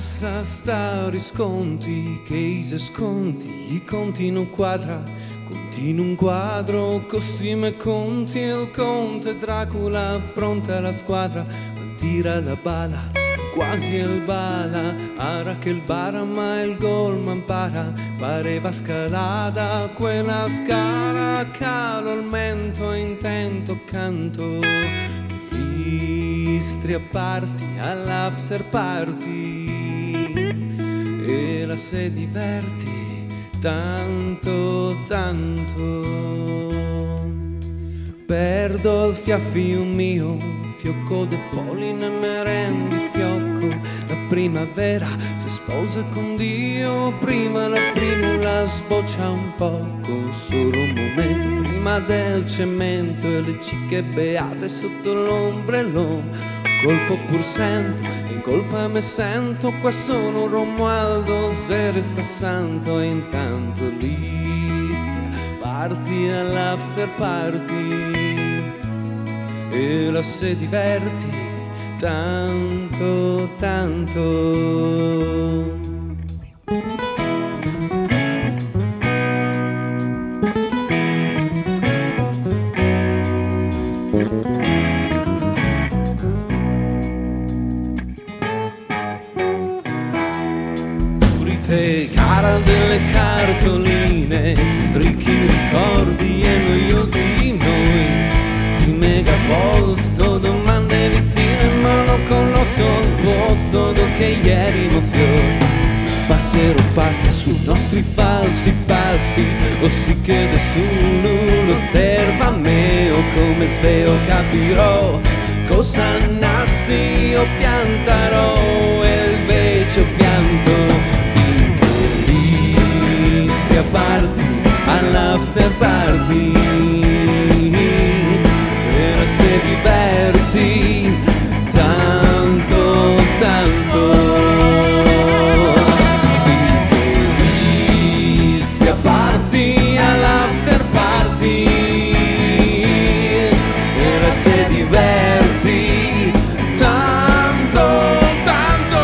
Basta stare sconti che i sconti, i conti non quadra, conti in un quadro, costume e conti, il conte Dracula, pronta la squadra, tira la bala, quasi il bala, ara che il bara ma il Goldman pareva scalata, quella scala, calo il mento, intento canto, istri a party, all'after party, e la se diverti tanto, tanto. Perdo il fiaffio mio, fiocco de polline, merende fiocco. La primavera si sposa con Dio, prima la primula sboccia un poco, solo un momento prima del cemento e le cicche beate sotto l'ombrellone. Colpo pur sento, in colpa me sento, qua sono Romualdo, se resta santo, e intanto l'Istria parti all'after party e la se diverti tanto, tanto. Cara delle cartoline, ricchi ricordi e noiosi noi, di megaposto, domande vizzine, ma non conosco il posto dove ieri non fiori. Passero passi sui nostri falsi passi, o sì che nessuno lo osserva a me, o come sveo capirò cosa nassi o pianterò, e invece ho pianto. Party, all'after party, e se diverti tanto, tanto. Visti a party, all'after party, e se diverti tanto, tanto.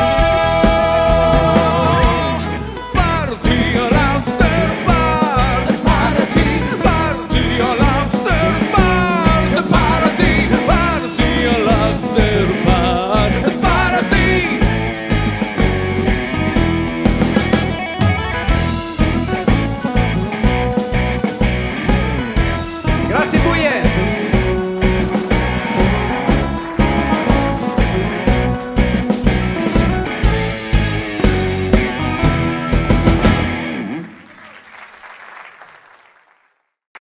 Party all'after party, party all'after party, party all'after party. Grazie Buie!